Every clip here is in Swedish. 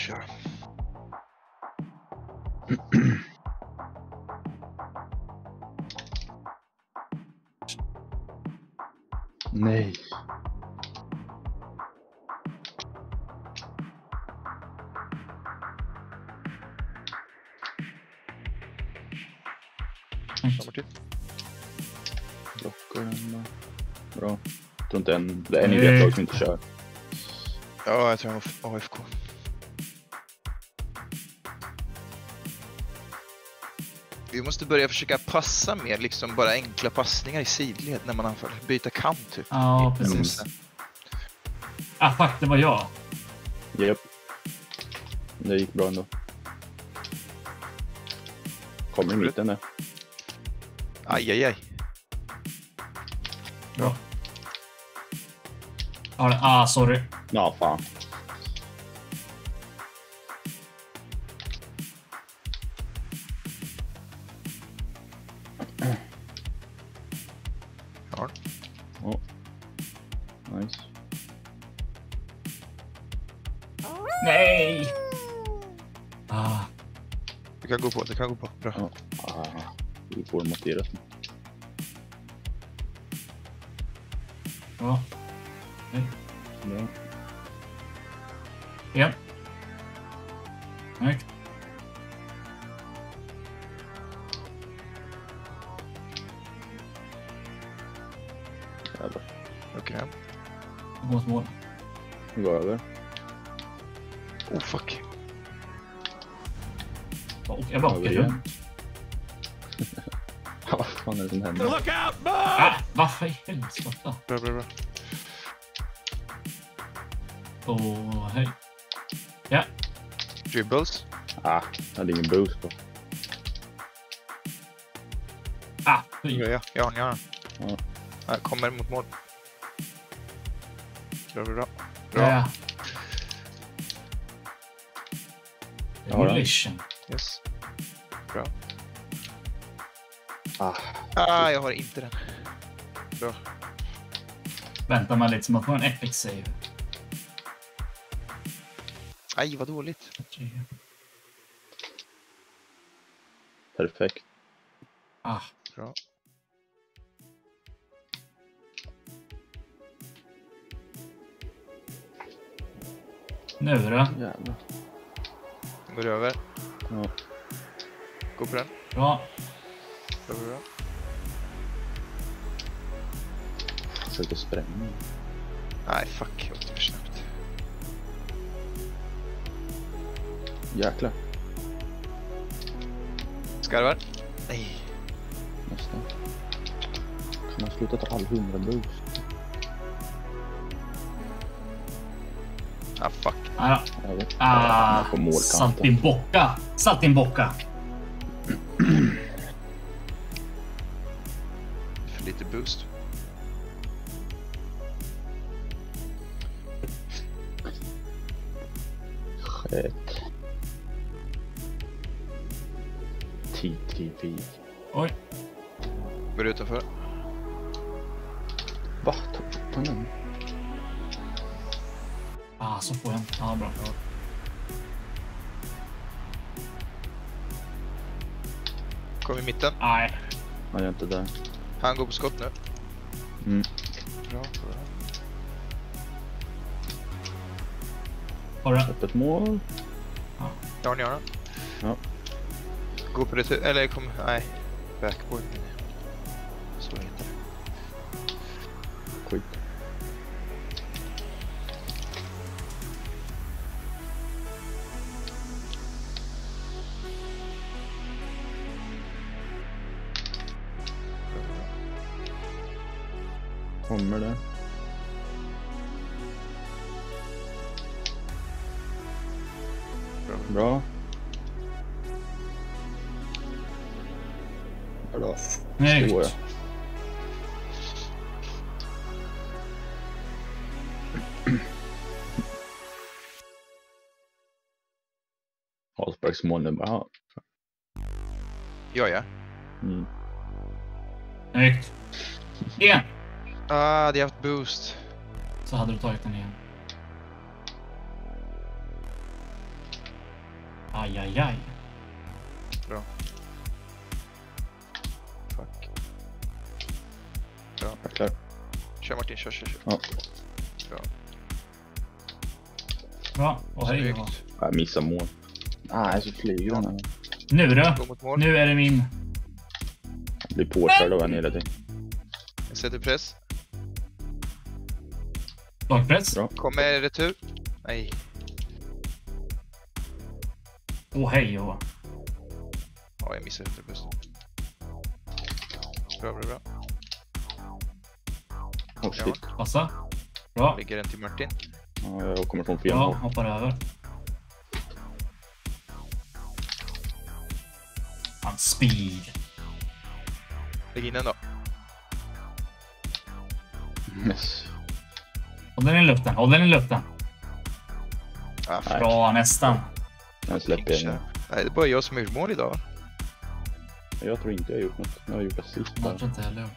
köra. Nej. Kommer till. Blockar den då. Bra. Jag tror inte det är en i ett lag som inte kör. Ja, jag tror jag var AFK. Vi måste börja försöka passa mer, liksom bara enkla passningar i sidled när man anfaller. Byta kant typ. Ja, precis. Ah, fuck, det var jag. Japp. Det gick bra ändå. Kommer i mitten där. Aj. Bra. Ja, sorry. Ja, fan. Ja. Oh. Nice. Nej! Ah, Du kan gå på, Bra. Ja. Vi får monteras. bra. Nej. Ja. Igen. Nej. Jävlar. Okej. Det går åt mål. Vi går över. Oh fuck. Jag bara åker Över igen. runt. Vad fan är det som händer? Look out! Varför i helskotta? Bra. Åh, hej. Ja. Dribbles. Jag hade ingen boost på. Fy. Ja. Ja. Jag kommer mot mål. Bra. Ja. Ja, då. Demolition. Yes. Bra. Jag har inte den. Bra. Väntar man lite som att få en epic save. Aj, vad dåligt. Perfekt. Bra. Nu då? Jävlar. Går över. Ja. Gå på den. Bra. Bra. Försöker spränga. Nej, fuck. Jag åkte för snabbt. Jäklar. Skarvar. Nej. Nästan. Kan man sluta ta all 100 boost? Fuck. Ja. Jag vet. På målkanten. Saltimbocca. För lite boost. Shit. TTV. Oj. Börjar utanför. Va? Ta den. Så får jag. Ja, bra. Kom i mitten. Nej. Han är inte där. Han går på skott nu. Mm. Bra. Har du? Öppet mål. Ja, ni har den. Ja. Gå på det. Eller kom. Nej. Backboard. Så heter det. Skit. Kommer det. Bra. Bra. Nej. Står jag. Hallsbergs målnummer. Ja. Ja. Mm. Snyggt. Igen. De har haft boost. Så hade du tagit den igen. Aj. Bra. Fuck. Bra. Jag är klar. Kör Martin, kör. Ja. Bra. Bra. Och hej då. Snyggt. Jag missar mål. Nej, så flyger den här. Nu då? Gå mot mål. Nu är det min. Jag blir påkörd av en hela tiden. Jag sätter press. Bakpress. Bra. Kommer retur. Nej. Och hej då. Ja, jag missar 100%. Bra. Oh, shit. Passa. Bra. Ligger den till Martin. Ja, jag kommer från fel Ja, håll. hoppar över. Han speed. Lägg in den då. Yes. Håll den i luften. Ah, Nej. Bra, nästan. Den släpper jag nu. Nej, det är bara jag som har gjort mål idag. Jag tror inte jag har gjort något. Jag har gjort assist Jag bara. tror inte heller.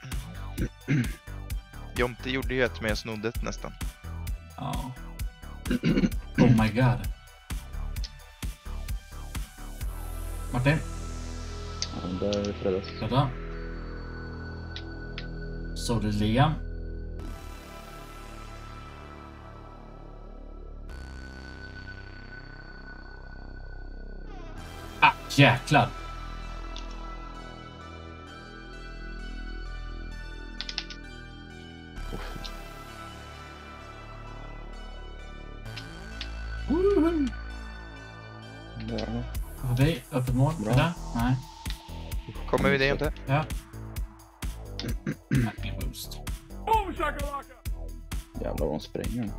Jonte gjorde ju ett med snoddet nästan. Ja. Oh my god. Martin, Ja, där är Fredas. vänta. Så det Liam. Ah, jäklar. Ja. Förbi, öppet mål. Bra. Där? Nej. Kommer vi det inte? Ja. Happy boost. Jävlar vad de spränger.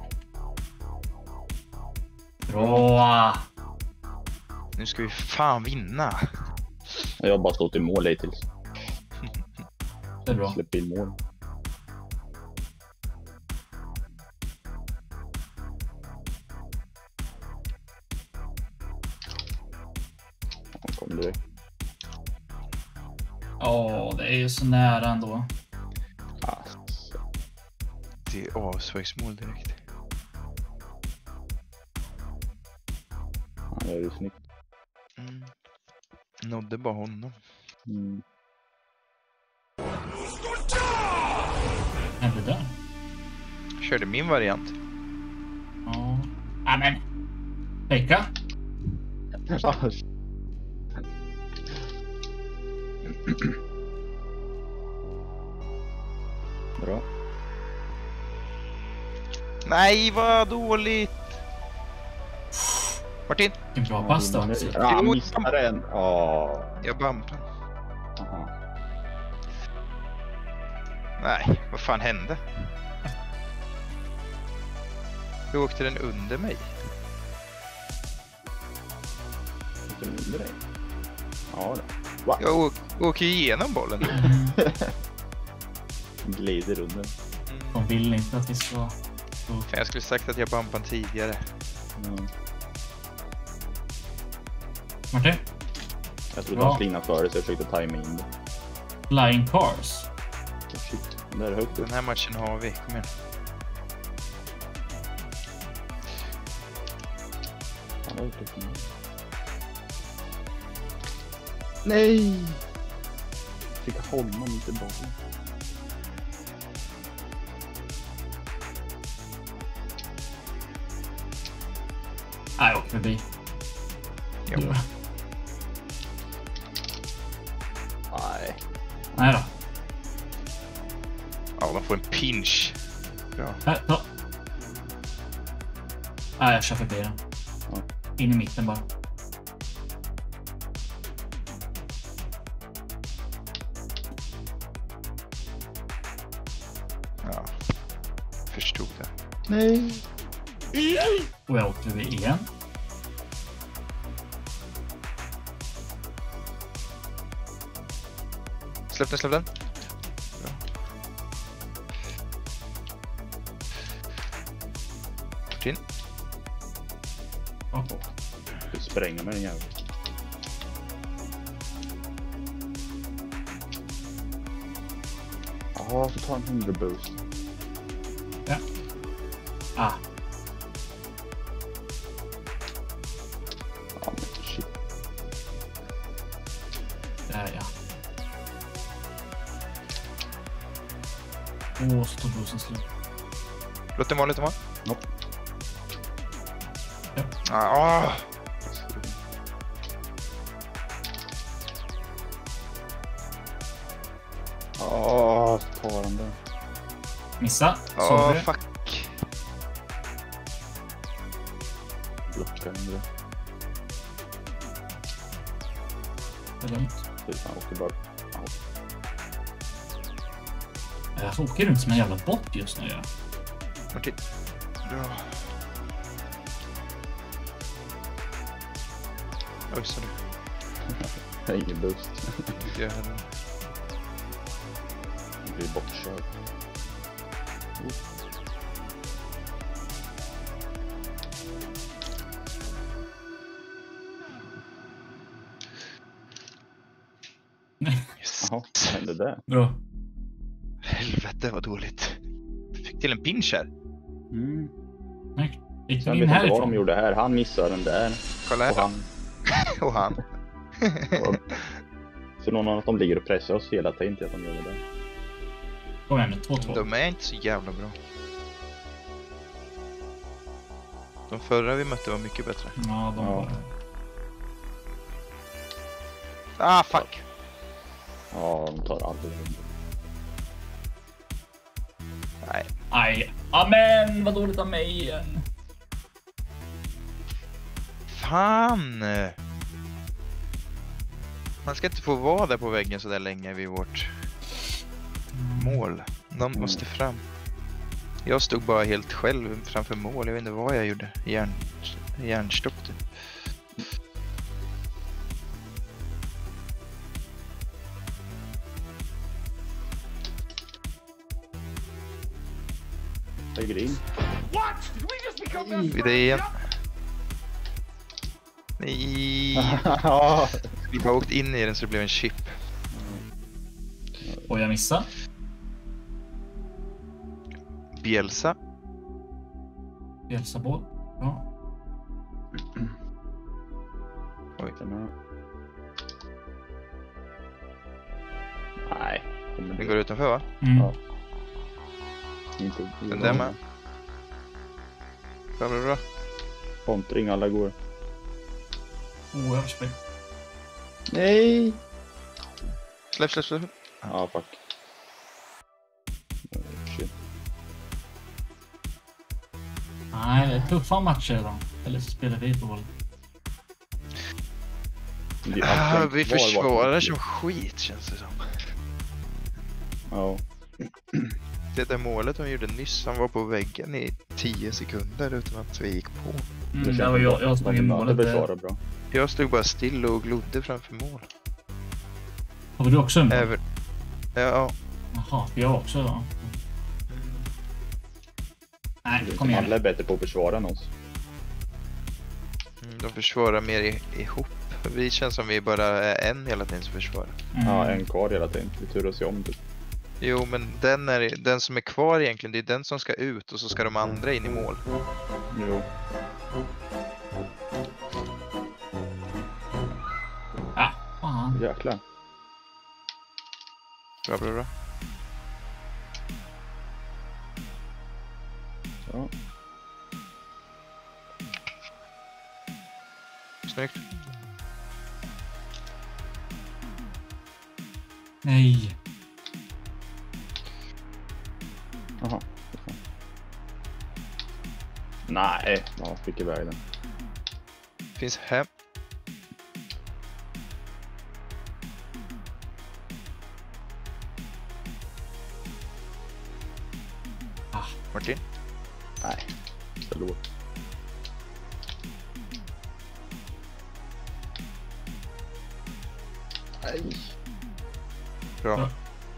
Bra. Nu ska vi fan vinna. Jag har bara stått i mål hittills. Det är bra. Släpp in mål. Han kom direkt. Ja, det är ju så nära ändå. Alltså. Det är avsvägsmål direkt. Han gör det snyggt. Nådde bara honom. Mm. Hände där? Körde min variant. Ja. Amen. Pekka. Bra. Nej, vad dåligt. Martin, Vilken bra pass då också. Ja, missar den. Ja. jag bampade. Aha. Nej, vad fan hände? Hur åkte den under mig? Inte mindre dig. Ja då. Jag åker ju igenom bollen. Glider under. De vill inte att vi ska... Fan, jag skulle sagt att jag bampade tidigare. Mm. Martin. Jag trodde Bra. han skulle hinna före så jag försökte tajma in det. Flying cars. Oh, shit. Den där är högt upp. Den här matchen har vi. Kom igen. Han har gjort det. Nej! Fick jag hålla mig inte bollen. Nej, jag åker förbi. Jo. Nej. Nej då. Ja, de får en pinch. Bra. Här, ta. Nej, jag kör förbi den. Ja. In i mitten bara. Ja. Förstod det. Nej! Och jag åkte förbi igen. Släpp den. Bra. Martin. Oh. Du spränger med den jäveln. Ja, så tar en 100 boost. Ja. Ah. Ja, men shit. Åh, så tog boosten slut. Låt mål. Nope. Ah, tar han det. Missa. ah, Sorry. fuck. Blockar han det. Det är lugnt. Han åker bara. Jag åker runt som en jävla bot just nu. Ja. Martin. Bra. Oj, sorry. Ingen boost. Inte jag heller. Han blir bortkörd. Yes. Jaha, vad hände där? Bra. Helvete vad dåligt. Fick till en pinch här. Nej, gick Sen den vet in inte vad de härifrån? gjorde här. Han missade den där. Kolla här. Och han. Och han. Så någon av dem ligger och pressar oss hela tiden till att de gör det där. Kom igen nu, 2-2. De är inte så jävla bra. De förra vi mötte var mycket bättre. Ja, de Ja. var... Ah, fuck. Ja, de tar aldrig. Nej. Aj. Amen, vad dåligt av mig igen. Fan! Man ska inte få vara där på väggen så där länge vid vårt mål. De måste fram. Jag stod bara helt själv framför mål. Jag vet inte vad jag gjorde. Järnstopp typ. Lägger in. Vid det igen. Nej. Ja. Vi bara åkt in i den så det blev en chip. Och jag missade. Bielsa. Bjälsa-bål. Ja. Nej. Den går utanför va? Mm. Ja. Inte. Den där med. Bra. Kontring alla går. Överspel. Nej. Släpp. Ja, fuck. Shit. Nej, det är tuffa matcher då. Eller så spelar vi dåligt. Det är alltid Vi kvar försvarar bakom. som skit känns det som. Ja. Det där målet de gjorde nyss, han var på väggen i 10 sekunder utan att vi gick på. Mm, det var jag stod i målet. Det försvarar bra. Jag stod bara still och glodde framför mål. Har du också en? Även... Ja, Jaha, jag också då. Nej, kom Alla igen. är bättre på att försvara än oss. de försvarar mer ihop. Vi känns som vi bara är en hela tiden som försvarar. Ja, en kvar hela tiden. Vi turar oss om typ. Jo, men den som är kvar egentligen, det är den som ska ut och så ska de andra in i mål. Jo. Ah, fan. Jäklar. Bra. Så. Snyggt. Nej. Jaha. Nej, ja, fick iväg den. Finns hem. Ah. Martin. Nej, förlåt. Nej. Bra. Ja.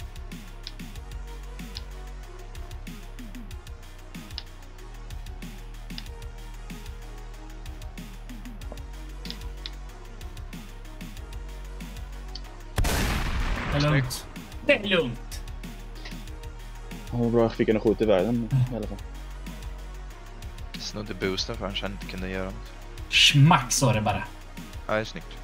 Det är lugnt. Det är lugnt. Vad bra, jag fick en skjut iväg den i alla fall. Snodde boosten för han inte kunde göra något. Schmack sa det bara. Ja, det är snyggt.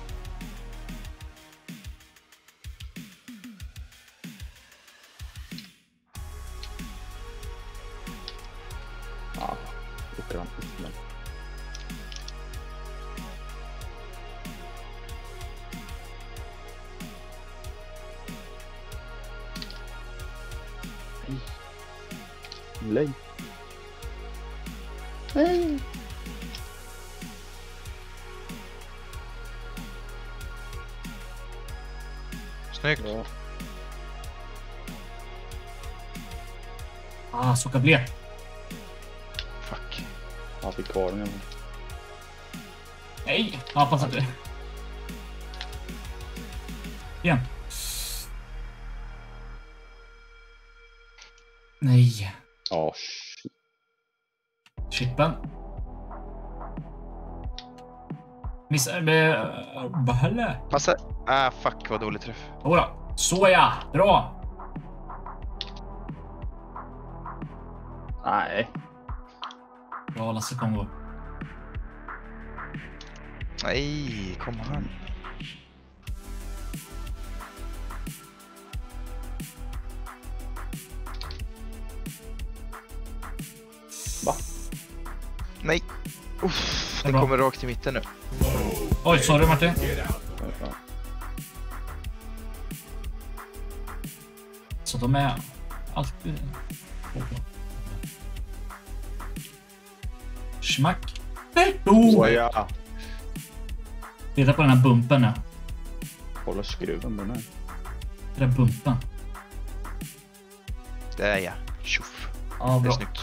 Lägg. Nej. Snyggt. Bra. Så kan bli. Fuck. Han fick kvar den. Nej, jag passar inte. Igen. Nej. Ja, shit. Chippen. Missar med... Behålla. Passa. Fuck vad dålig träff. Jodå. Så ja. Bra. Nej. Bra Lasse Kongo. Nej, kom han. Va? Nej. Uff, den bra. kommer rakt i mitten nu. Oj, sorry Martin. Ja. Så de är alltid... Schmack. Så ja. Titta på den här bumpen nu. Hålla skruven på den här. Den där bumpen. Där ja. Tjoff. Ja, Det är bra. snyggt.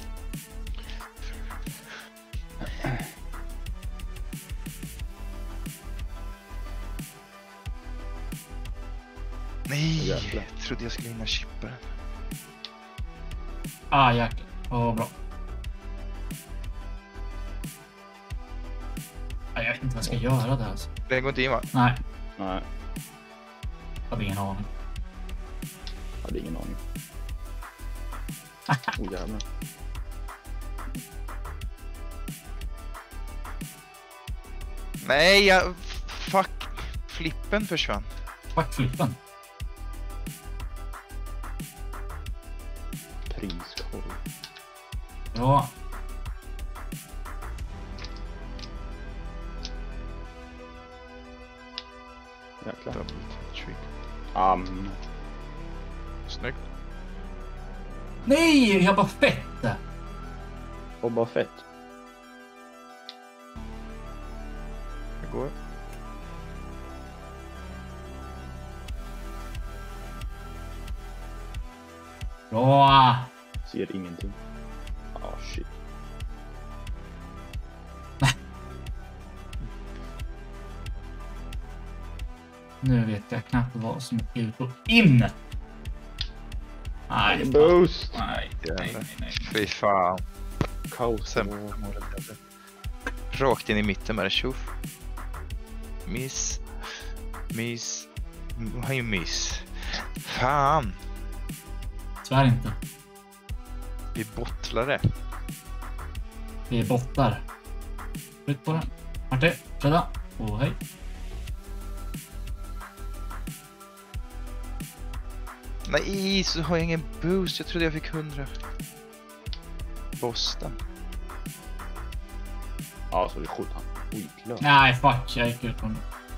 Nej, Jävlar. jag trodde jag skulle hinna chippa den. Jäklar. Bra. Jag vet inte vad jag ska göra där alltså. Den går inte in va? Nej, Nej, jag hade ingen aning. jag hade ingen aning. Jävlar. Nej, fuck. Flippen försvann. Fuck flippen. Prinskorv. Ja. Jäklar. Double trick. Snyggt. Nej, jag bara fett. Och bara fett. Det går. Bra. Ser ingenting. Shit. Nu vet jag knappt vad som är ut och in. Nej, Boost. nej. Fy fan. Kaos. Sämre målet. Rakt in i mitten med det. Tjoff. Miss. Vad är ju miss? Fan. Svär inte. Vi bottlar det. Vi är bottar. Ut på den. Martin, träda. Och hej. Nej, så har jag ingen boost. Jag trodde jag fick 100. Boston. Ja, så vi skjuter han. Skitlös. Nej, fuck. Jag gick ut på den.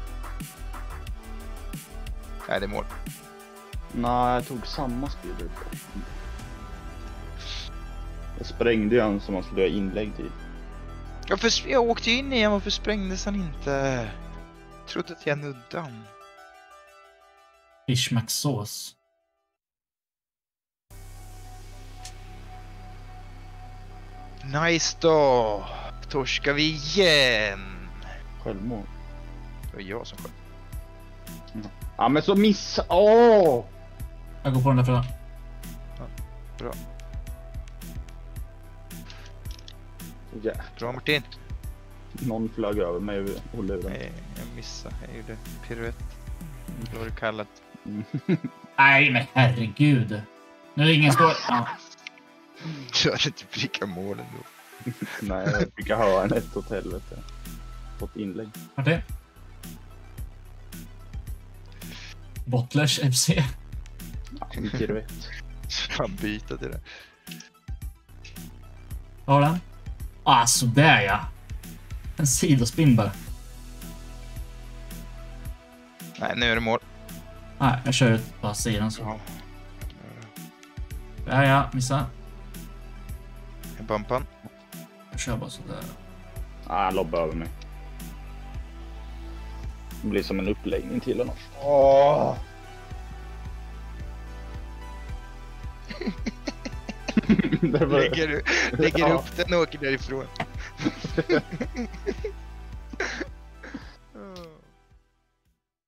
Nej, det är mål. Nej, jag tog samma spel. Jag sprängde ju han som han skulle göra inlägg till. Jag åkte in igen. Varför sprängdes han inte? Jag trodde att jag nuddade han. Fishmacksås. Nice då. Torskar vi igen. Självmål. Det var jag som sköt. Ja, men så missa. Åh! Jag går på den där för Bra. Ja, Bra Martin. någon flög över mig och lurade. Nej, jag missade. Jag gjorde piruett. Vad var det kallat? Nej, men herregud. Nu är det ingen står... Ja. Du hade inte prickat målen då. Nej, jag fick höra en ett åt helvete. Fått inlägg. Martin. Bottlers FC. Ja, mycket du vet. Fan byta till det. Har den? Så där ja. En sidospinn bara. Nej, nu är det mål. Nej, jag kör ut på sidan så. Ja. Ja, missa. Pampan. Jag kör bara sådär. Han lobbar över mig. Det blir som en uppläggning till honom. Åh! Lägger upp den och åker därifrån.